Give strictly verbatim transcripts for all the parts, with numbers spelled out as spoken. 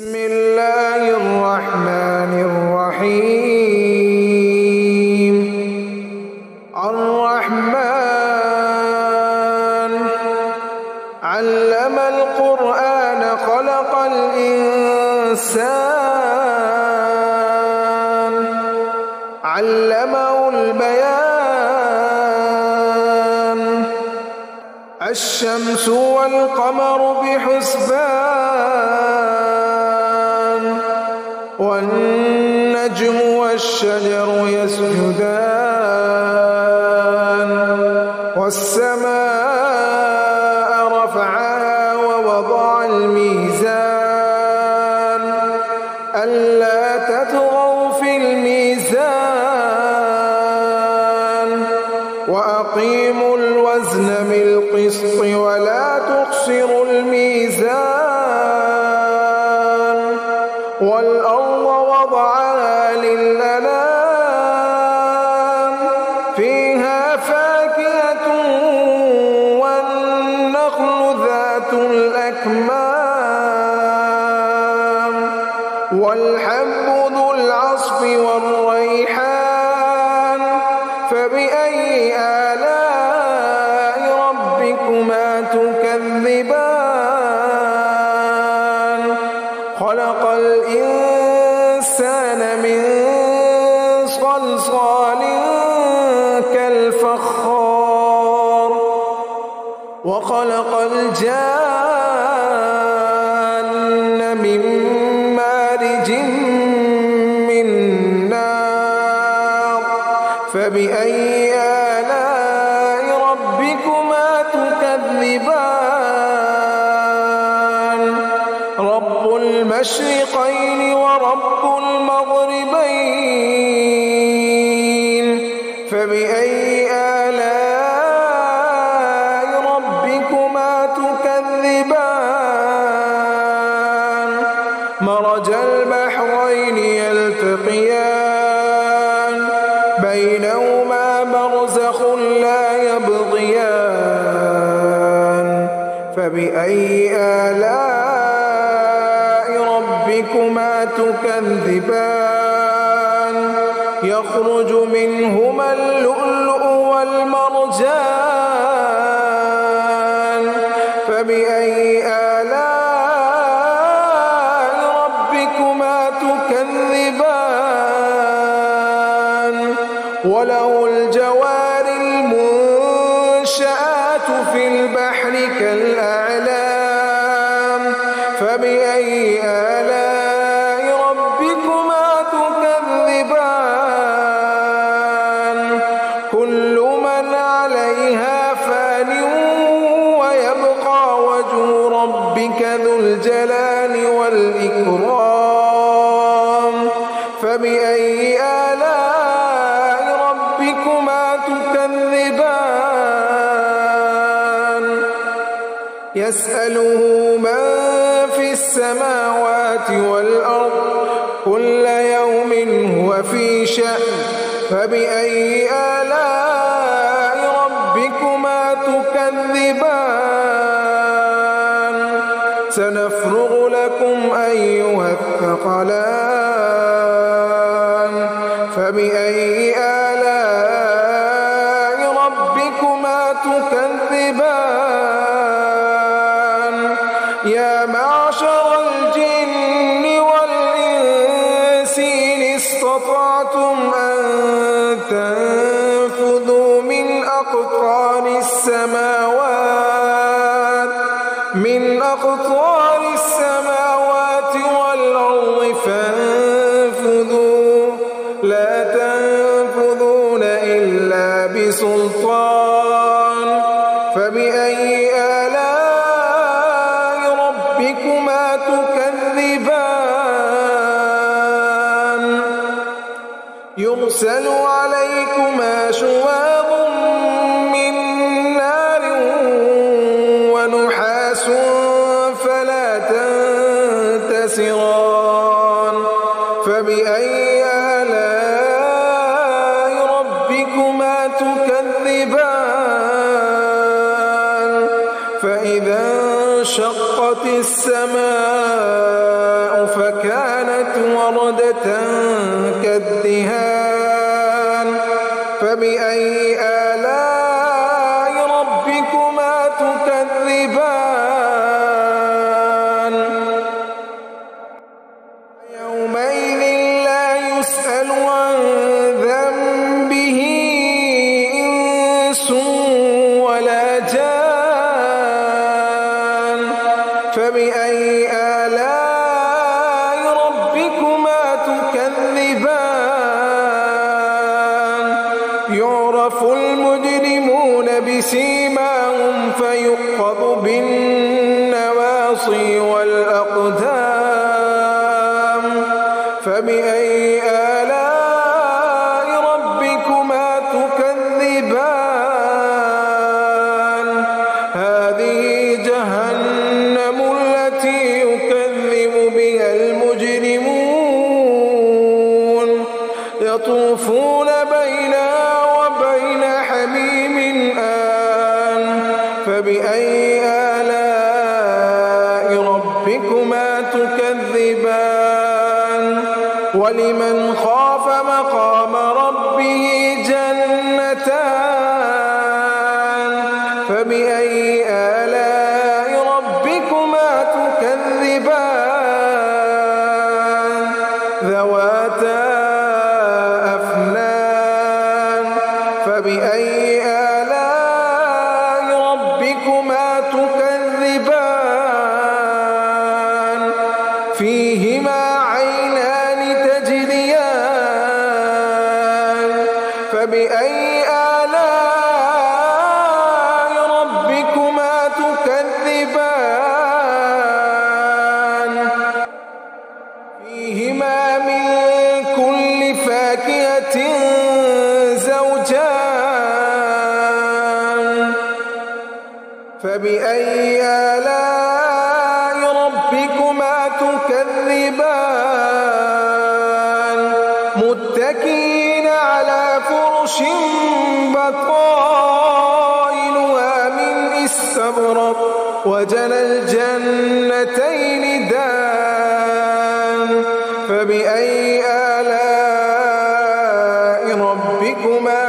بسم الله الرحمن الرحيم. الرحمن علم القرآن خلق الإنسان علمه البيان. الشمس والقمر بحسبان والنجم والشجر يسجدان والسماء رفعها ووضع الميزان ألا تطغوا في الميزان وأقيموا الوزن بالقسط ولا تخسروا الميزان والأرض وضعها للأنام فيها فاكهة والنخل ذات الأكمام والحب ذو العصف والريحان فبأي آلاء ربكما تكذبان. خلق الإنسان من صلصال كالفخار وخلق الجان من مارج من نار فبأي آلاء ربكما تكذبان. رب المشرقين ورب المغربين فبأي آلاء ربكما تكذبان. مرج البحرين يلتقيان بينهما برزخ لا يبغيان فبأي آلاء ربكما تكذبان. يخرج منهما اللؤلؤ والمرجان فبأي آلاء ربكما تكذبان. وله الجوار المنشآت في البحر كالأعلام فبأي آلاء ربكما تكذبان. كل من عليها فان ويبقى وجه ربك ذو الجلال والإكرام فبأي آلاء ربكما تكذبان. يسأله من في السماوات والأرض كل يوم هو في شأن فبأي آلاء ربكما تكذبان. سنفرغ لكم أيها الثقلان فبأي آلاء ربكما تكذبان. يا معشر الجن والإنس إن استطعتم أن تنفذوا من أقطار السماوات من أقطار السماوات والأرض فانفذوا لا تنفذون إلا بسلطان فبأي آلاء ربكما تكذبان. يرسل عليكما شواظ من نار ونحاس فلا تنتصران فبأي آلاء ربكما تكذبان. فإذا انشقت السماء مردة كالدهان فبأي آلاء ربكما تكذبان يومئذ لا يسأل عن ذنبه إنس ولا جان فبأي آلاء ربكما تكذبان يعرف المجرمون بسيماهم فيؤخذ بالنواصي والأقدام فبأي آلاء ربكما تكذبان هذه جهنم التي يكذب بها المجرمون يطوفون بينها وبين حميم آن فبأي آلاء ربكما تكذبان ولمن خاف مقام ربه جنتان فبأي آلاء ربكما تكذبان ذواتا أفنان فبأي آلاء ربكما تكذبان فيهما عينان تجريان فبأي آلاء ربكما تكذبان فيهما من كل فاكهة زوجان فبأي آلاء ربكما تكذبان متكئين على فرش بطائنها من استبرق وجنى الجنتين دان فبأي آلاء ربكما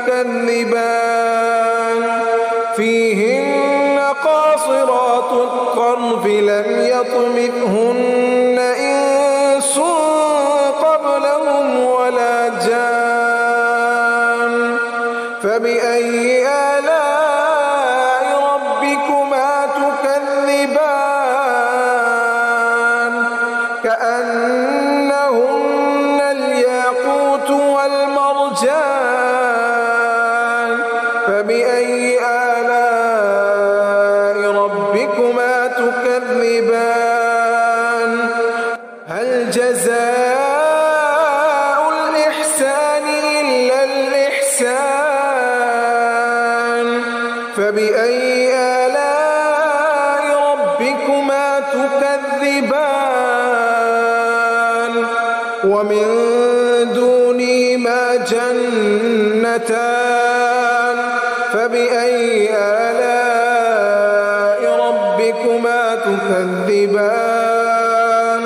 تكذبان فيهن قاصرات الطرف لم يطمثهن إنس قبلهم ولا جان فبأي آلاء ربكما تكذبان كأنهن الياقوت والمرجان فبأي آلاء ربكما تكذبان هل جزاء الإحسان إلا الإحسان فبأي آلاء ربكما تكذبان ومن دونهما جنتان فبأي آلاء ربكما تكذبان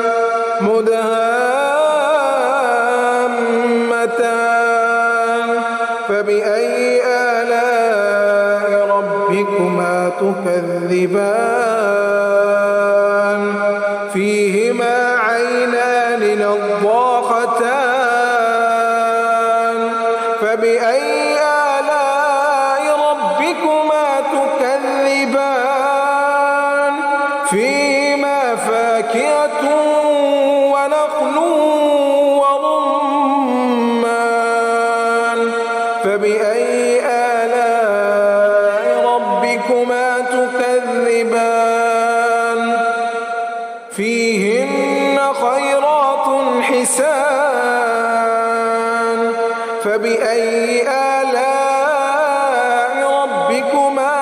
مدهامتان فبأي آلاء ربكما تكذبان فيهما عينان نضاختان فبأي آلاء ربكما تكذبان فيهما فاكهة ونخل ورمان فبأي آلاء ربكما تكذبان فيهن خيرات حسان فبأي آلاء ربكما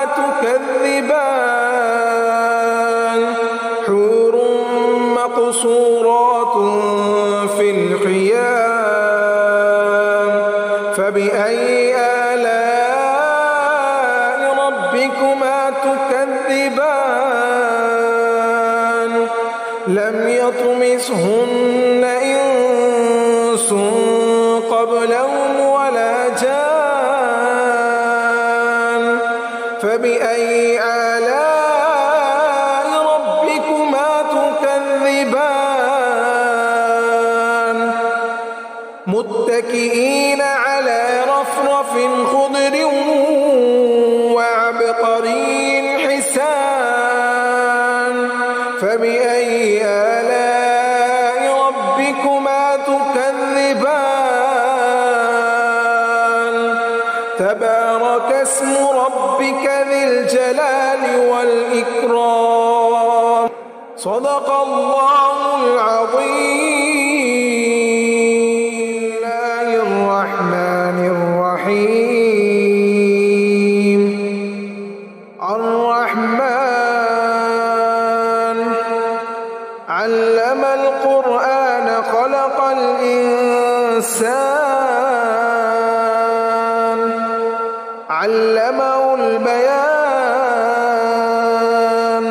تكذبان حور مقصورات في الخيام فبأي آلاء ربكما تكذبان لم يطمثهن إنس إنس قبلهم ولا جان فبأي آلاء ربكما تكذبان متكئين على رفرف خضر وعبقري حسان فبأي آلاء ربكما تكذبان تبارك اسم ربك ذي الجلال والإكرام صدق الله العظيم. الله الرحمن الرحيم الرحمن علم القرآن خلق الإنسان علمه البيان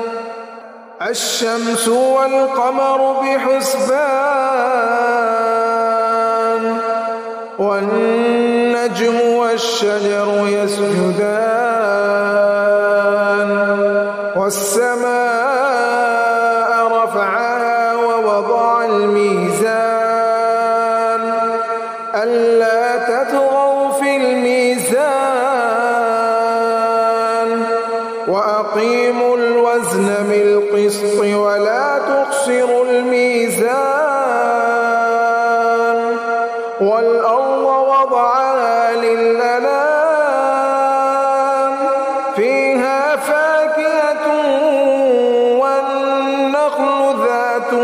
الشمس والقمر بحسبان والنجم والشجر يسجدان والسماء رفعها ووضع الميزان ألا تطغوا في الميزان وأقيموا الوزن بالقسط ولا تخسروا الميزان والأرض وضعها للأنام فيها فاكهة والنخل ذات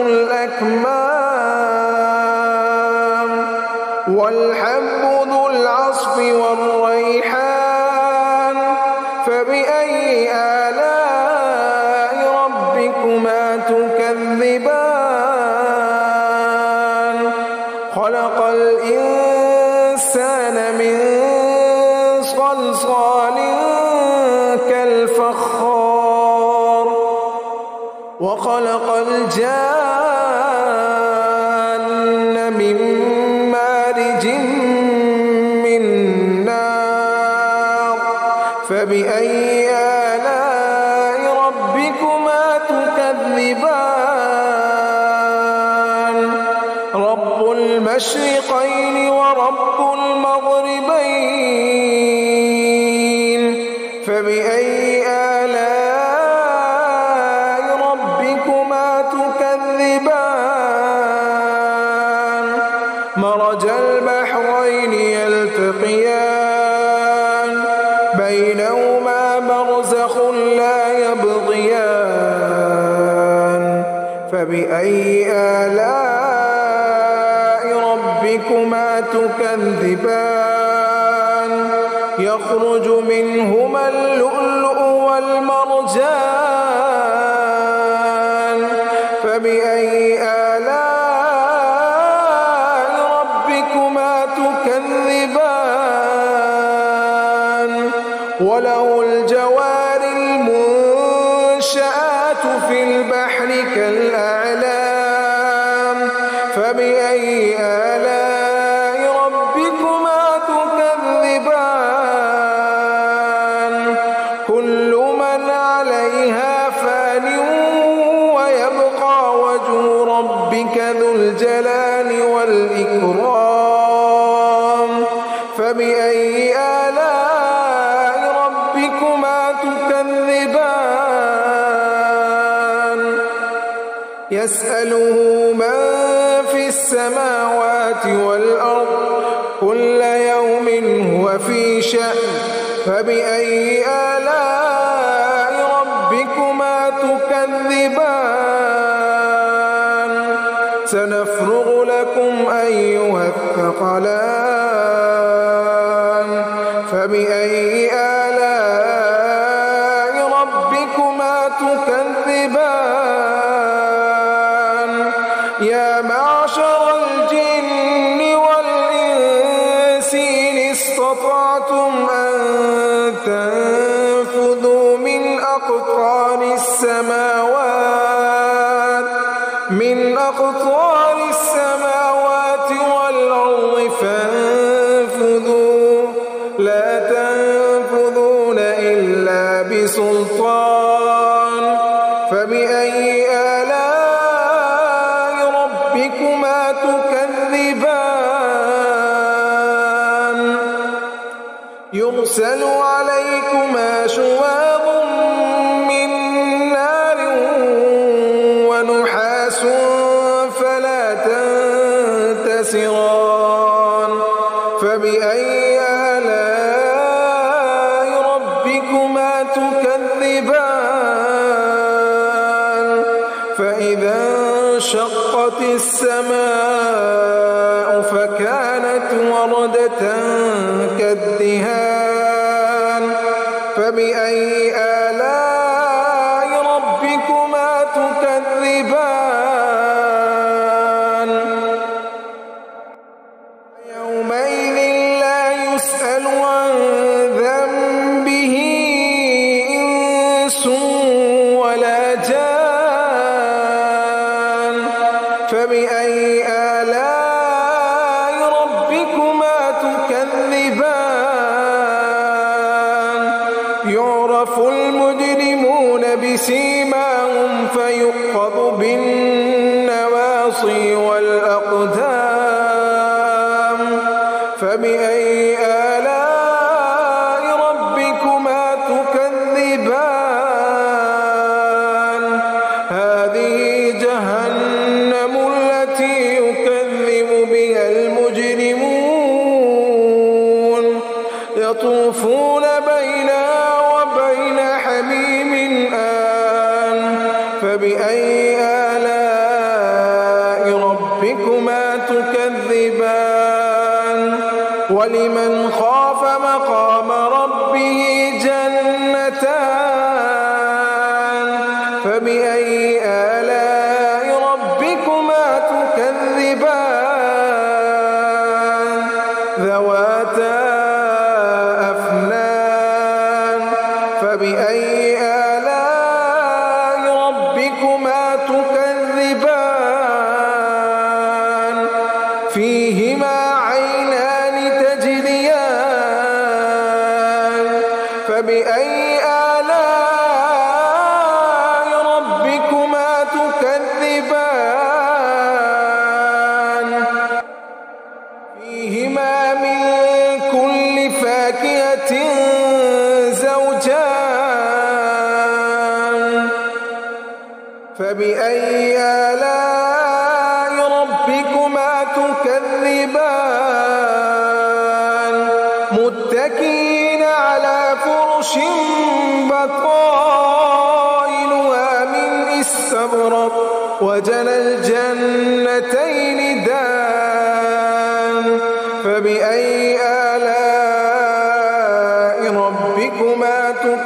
الأكمام والحب ذو العصف والريحان فبأي آلاء ربكما تكذبان خلق الإنسان من صلصال كالفخار وخلق الجان من مارج من نار فبأي آلاء ربكما تكذبان رب المشرقين ورب المغربين فبأي آلاء ربكما تكذبان مرج البحرين يلتقيان بينهما برزخ لا يبغيان فبأي آلاء ربكما تكذبان يخرج منهما اللؤلؤ والمرجان فبأي آلاء ربكما تكذبان وله الجوار المنشآت في البحر كالأعلام فبأي آلاء ربكما تكذبان كل من عليها فان ويبقى وجه ربك ذو الجلال والإكرام فبأي آلاء ربكما تكذبان يسأله من في السماوات والأرض كل يوم هو في شأن فبأي آلاء ربكما تكذبان سنفرغ لكم أيها الثقلان فبأي آلاء ربكما تكذبان يا معشر الجن والإنس إن استطعتم أن تنفذوا من أقطار السماوات من أقطار السماوات والأرض ربكما تكذبان يرسل عليكما شواظ من نار ونحاس فلا تنتصران فبأي آلاء ربكما تكذبان فإذا انشقت السماء فكانت وردة كالدهان فبأي آلاء ربكما تكذبان يومئذ لا يسأل عن ذنبه إنس ولا جان فبأي آلاء ربكما تكذبان يعرف المجرمون بسيماهم فيؤخذ بالنواصي والأقدام فبأي آلاء ربكما تكذبان هذه جهنم التي يكذب بها المجرمون يطوفون بينها وبين حميم آن فبأي آلاء ربكما تكذبان ولمن خاف مقام ربه جنتان فبأي آلاء ربكما تكذبان ذواتا أفنان فبأي آلاء ربكما تكذبان فيهما عينان تجريان فبأي آلاء ربكما تكذبان فيهما من كل فاكهة زوجان فبأي آلاء ربكما تكذبان متكئين على فرش بطائنها من استبرق وجنى الجنتين دان فبأي آلاء ربكما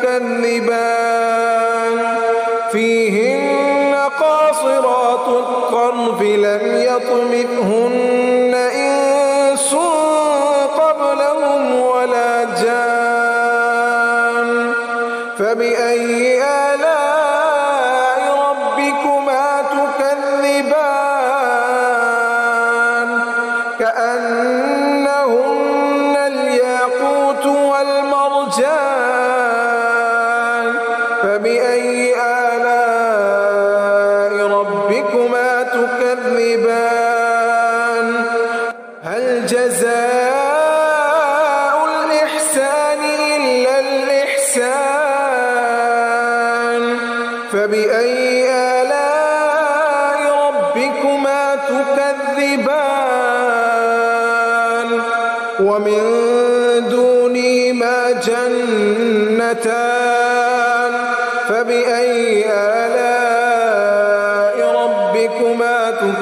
تكذبان فيهن قاصرات الطرف لم يطمثهن إنس قبلهم ولا جان فبأي آلاء ربكما تكذبان كأنهن الياقوت والمرجان فبأي آلاء ربكما تكذبان هل جزاء الإحسان إلا الإحسان فبأي آلاء ربكما تكذبان ومن دونهما جنتان فبأي آلاء ربكما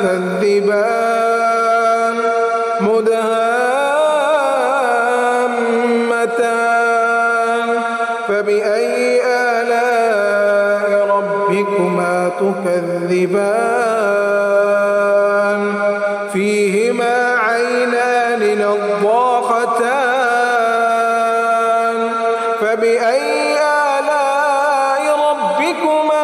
تكذبان مدهامتان فبأي آلاء ربكما تكذبان فيهما عينان نضاختان فبأي آلاء ربكما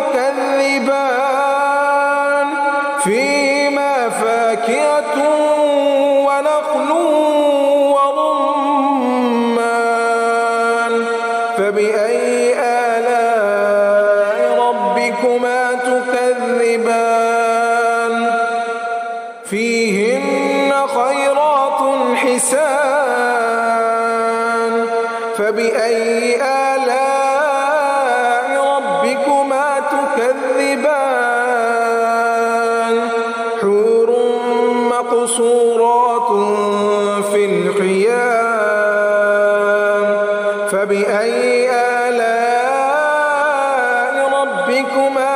تكذبان فيهما فاكهة ونخل ورمان فبأي آلاء ربكما تكذبان فيهن خيرات حسان فبأي آلاء ربكما تكذبان حور مقصورات في الخيام فبأي آلاء ربكما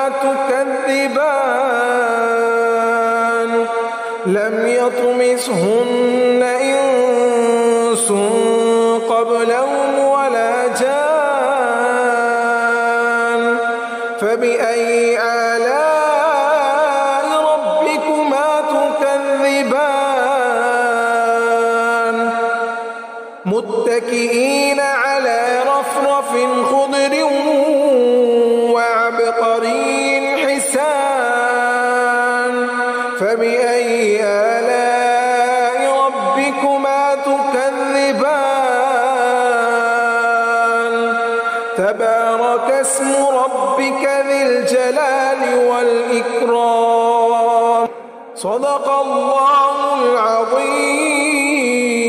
تكذبان لم يطمثهن إنس قبلهم ولا جان فبأي آلاء ربكما تكذبان متكئين على رفرف خضر وعبقري حسان فبأي آلاء ربكما تكذبان تبارك اسم ربك ذي الجلال والإكرام صدق الله العظيم.